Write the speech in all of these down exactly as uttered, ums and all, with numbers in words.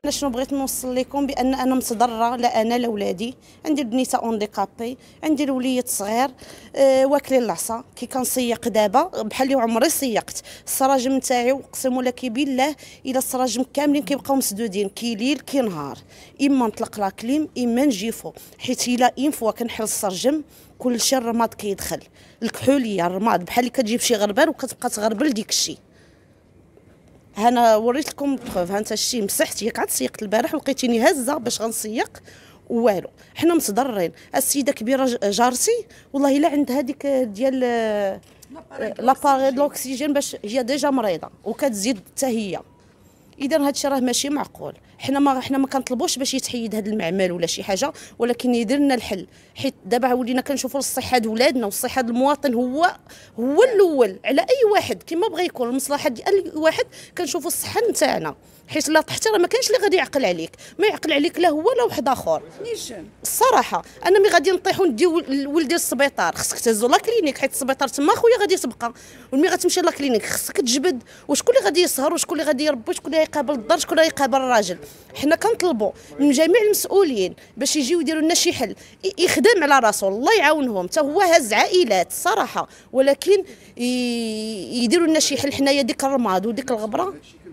انا شنو بغيت نوصل لكم بان انا متضرره، لا انا لا ولادي. عندي البنيته اونديكابي، عندي الوليد صغير أه واكلين العصا. كي كنسيق دابا بحال اللي عمري سيقت السراجم نتاعي، اقسم لك بالله الا السراجم كاملين كيبقاو مسدودين كي ليل كي نهار. اما نطلق لا كليم اما نجيفو، حيت الا اين فوا كنحل السرجم كلشي الرماد كيدخل، الكحوليه الرماد بحال اللي كتجيب شي غربال وكتبقى تغربل ديك الشيء. انا وريت لكم بروف، ها انت الشيء مسحت ياك عاد سيقت البارح ولقيتيني هازه باش غنسيق والو. حنا متضررين. السيده كبيره جارتي والله الا عندها ديك ديال لاباري د الاكسجين باش هي ديجا مريضه وكتزيد حتى هي. اذا هذا الشيء راه ماشي معقول. حنا ما حنا ما كنطلبوش باش يتحيد هذا المعمل ولا شي حاجه، ولكن يدير لنا الحل، حيت دابا ولينا كنشوفوا الصحه د ولادنا والصحه د المواطن هو هو الاول على اي واحد. كما بغى يكون المصلحه ديال اي واحد كنشوفوا الصحه نتاعنا، حيت لا طحتي راه ما كاينش اللي غادي يعقل عليك، ما يعقل عليك لا هو لا واحد اخر. نيشان الصراحه انا مي غادي نطيحوا نديو ولدي للسبيطار خصك تهزو لا كلينيك، حيت السبيطار تما خويا غادي تبقى، وملي غتمشي لا كلينيك خصك تجبد. وشكون اللي غادي يسهر وشكون اللي غادي يربي وشكون اللي يقابل الدار شكون اللي يقابل الراجل؟ حنا كنطلبوا من جميع المسؤولين باش يجيو يديروا لنا شي حل يخدم على راسو، الله يعاونهم. حتى هو هز عائلات الصراحه، ولكن يديروا لنا شي حل. حنايا ديك الرماد وديك الغبره.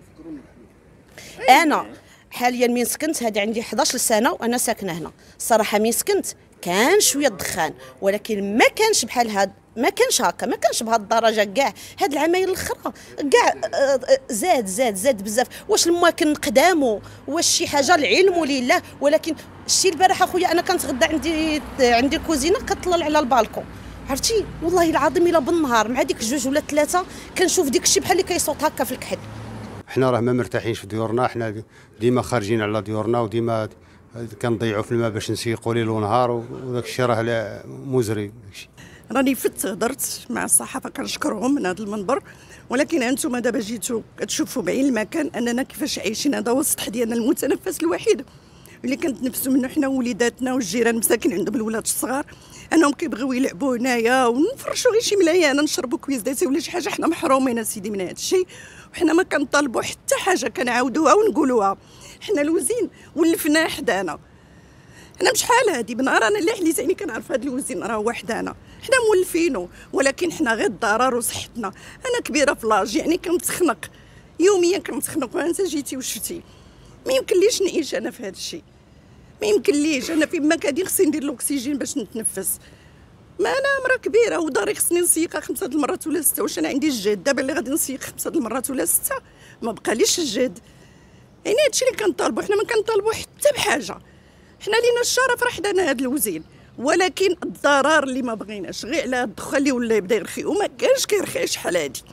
انا حاليا من سكنت هذه عندي حداش سنه وانا ساكنه هنا. الصراحه من سكنت كان شويه الدخان، ولكن ما كانش بحال هاد، ما كانش هكا، ما كانش بهاد الدرجه كاع. هاد العمايل الاخرى كاع زاد زاد زاد بزاف. واش المواكن قدامو واش شي حاجه العلم لله؟ ولكن الشيء البارح اخويا انا كنتغدى عندي عندي الكوزينه كطلع على البالكون، عرفتي والله العظيم الا بالنهار مع ديك جوج ولا ثلاثه كنشوف ديك الشيء بحال اللي كيصوت هكا في الكحل. حنا راه ما مرتاحينش في ديورنا، حنا ديما خارجين على ديورنا وديما كنضيعوا في الماء باش نسيقوا ليل ونهار، وداك الشيء راه مزري. راني فت هضرت مع الصحافه كنشكرهم من هذا المنبر، ولكن انتم دابا جيتوا كتشوفوا بعين المكان اننا كيفاش عايشين. هذا هو السطح ديالنا المتنفس الوحيد اللي كنتنفسوا منه حنا ووليداتنا والجيران مساكن عندهم الولاد الصغار، انهم كيبغيو يلعبوا هنايا ونفرشوا غير شي ملايه انا نشربوا كويزداتي ولا شي حاجه. حنا محرومين اسيدي من هذا الشيء، وحنا ما كنطالبوا حتى حاجه، كنعاودوها ونقولوها. حنا الوزين ولفناه حدانا، حنا بشحال هادي بنهار انا اللي حليت عيني كنعرف هاد الوزين راه هو حدانا، حنا مولفينو، ولكن حنا غير الضرر وصحتنا. انا كبيره في لاج يعني كنتخنق يوميا، كنتخنق. وانت جيتي وشفتي ما يمكنليش نعيش انا في هذا الشيء، ما يمكنليش. انا فين كادي خصني ندير الاكسجين باش نتنفس. ما انا مرا كبيره وداري خصني نسيقها خمسه د المرات ولا سته. واش انا عندي الجهد دابا اللي غادي نسيق خمسه د المرات ولا سته؟ ما بقاليش الجهد. يعني هادشي اللي كنطالبوا. حنا ما كنطالبوا حتى بحاجه، حنا لينا الشرف راه حدانا هاد الوزين، ولكن الضرر اللي ما بغيناش غير على الدخان اللي ولا يبدا يرخي، وما كانش كيرخي شحال هادي.